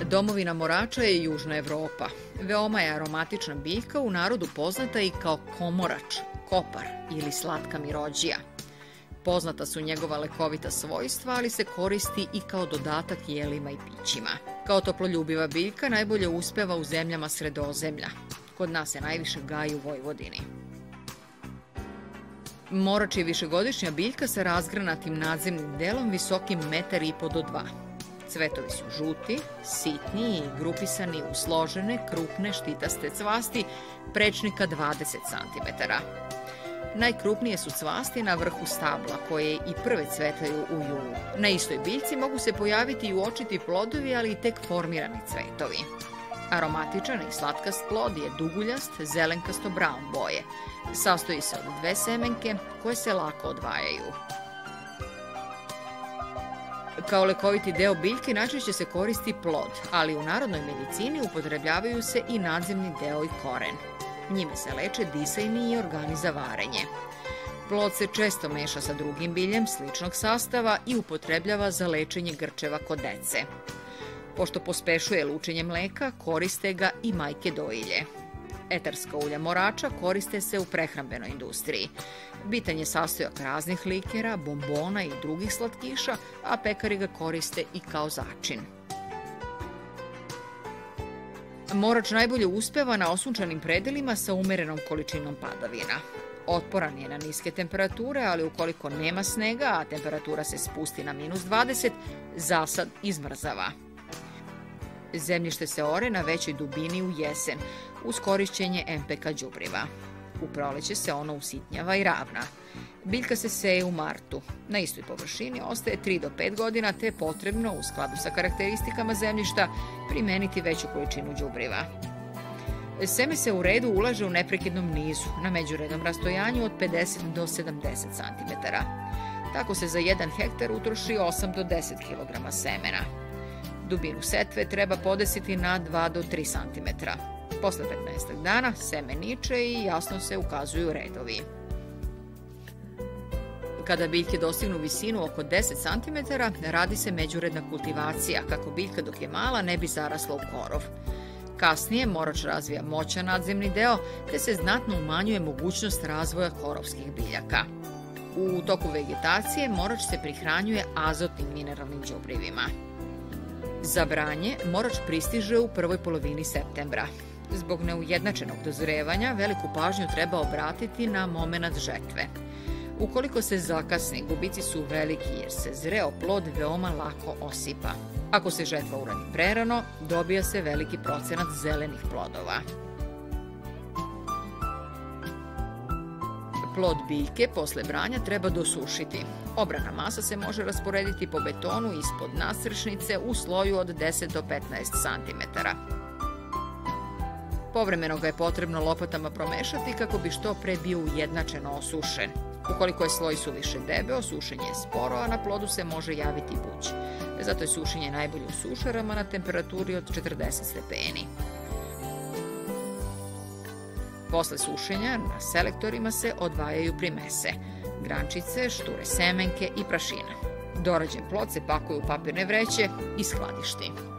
Domovina morača je Južna Evropa. Veoma je aromatična biljka, u narodu poznata i kao komorač, kopar ili slatka mirođija. Poznata su njegova lekovita svojstva, ali se koristi i kao dodatak jelima i pićima. Kao toploljubiva biljka najbolje uspeva u zemljama Sredozemlja. Kod nas se najviše gaji u Vojvodini. Morač je višegodišnja biljka sa razgranatim nadzemnim delom visokim 1,5 m do 2 m. Cvetovi su žuti, sitni i grupisani u složene, krupne, štitaste cvasti prečnika 20 cm. Najkrupnije su cvasti na vrhu stabla, koje i prve cvetaju u julu. Na istoj biljci mogu se pojaviti i uočiti plodovi, ali i tek formirani cvetovi. Aromatičan i slatkast plod je duguljast, zelenkasto-brown boje. Sastoji se od 2 semenke koje se lako odvajaju. Kao lekoviti deo biljke najčešće se koristi plod, ali u narodnoj medicini upotrebljavaju se i nadzemni deo i koren. Njime se leče disajni i organi za varenje. Plod se često meša sa drugim biljem sličnog sastava i upotrebljava za lečenje grčeva kod dece. Pošto pospešuje lučenje mleka, koriste ga i majke dojilje. Etarska ulja morača koriste se u prehrambenoj industriji. Bitan je sastojak raznih likera, bombona i drugih slatkiša, a pekari ga koriste i kao začin. Morač najbolje uspeva na osunčanim predelima sa umerenom količinom padavina. Otporan je na niske temperature, ali ukoliko nema snega, a temperatura se spusti na -20, zasad izmrzava. Zemljište se ore na većoj dubini u jesen, uz korišćenje MPK đubriva. U proleće se ono usitnjava i ravna. Biljka se seje u martu. Na istoj površini ostaje 3 do 5 godina, te je potrebno, u skladu sa karakteristikama zemljišta, primeniti veću količinu đubriva. Seme se u redu ulaže u neprekidnom nizu, na međurednom rastojanju od 50 do 70 cm. Tako se za 1 hektar utroši 8 do 10 kg semena. Dubinu setve treba podesiti na 2 do 3 cm. Posle 15 dana seme niče i jasno se ukazuju redovi. Kada biljke dostignu visinu oko 10 cm, radi se međuredna kultivacija, kako biljka dok je mala ne bi zarasla u korov. Kasnije morač razvija moćan nadzemni deo, te se znatno umanjuje mogućnost razvoja korovskih biljaka. U toku vegetacije morač se prihranjuje azotnim mineralnim đubrivima. Za branje morač pristiže u prvoj polovini septembra. Zbog neujednačenog dozrevanja veliku pažnju treba obratiti na momenat žetve. Ukoliko se zakasni, gubici su veliki jer se zreo plod veoma lako osipa. Ako se žetva uradi prerano, dobija se veliki procenat zelenih plodova. Plod biljke posle branja treba dosušiti. Obrana masa se može rasporediti po betonu ispod nadstrešnice u sloju od 10 do 15 cm. Povremeno ga je potrebno lopatama promešati kako bi što pre bio ujednačeno osušen. Ukoliko je sloj suviše debeo, sušenje je sporo, a na plodu se može javiti buć. Zato je sušenje najbolje u sušarama na temperaturi od 40 stepeni. Posle sušenja na selektorima se odvajaju primese, grančice, šture semenke i prašina. Dorađen plod se pakuje u papirne vreće i skladišti.